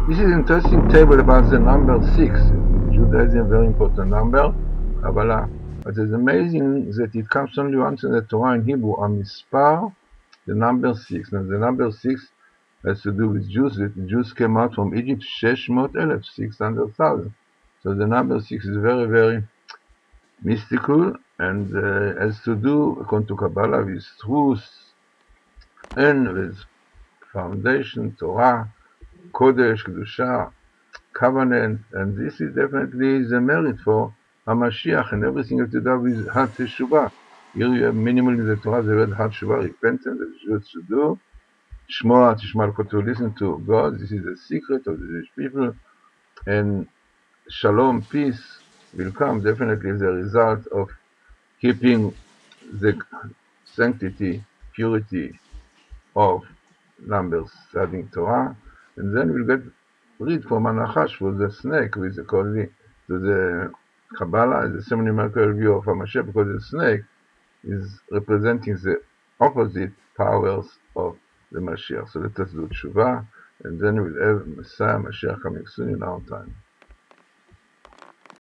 This is an interesting table about the number 6. Judaism, very important number. Kabbalah. But it's amazing that it comes only once in the Torah in Hebrew, Amispar, the number 6. Now the number 6 has to do with Jews. The Jews came out from Egypt 600,000. So the number 6 is very, very mystical and has to do, according to Kabbalah, with truth and with foundation, Torah, Kodesh, Kedusha, covenant, and this is definitely the merit for HaMashiach, and everything has to do with Hat Teshuvah. Here you have minimal in the Torah the word Hat Teshuvah, repentance, that Jews should do. Shmoa Tishma to listen to God. This is the secret of the Jewish people, and Shalom, peace, will come definitely as a result of keeping the sanctity, purity of numbers, studying Torah, and then we'll get rid from Anachash for the snake, with according to the Kabbalah, the semi-numerical view of HaMashiach, because the snake is representing the opposite powers of the Mashiach. So let us do Tshuva, and then we'll have Messiah, Mashiach coming soon in our time.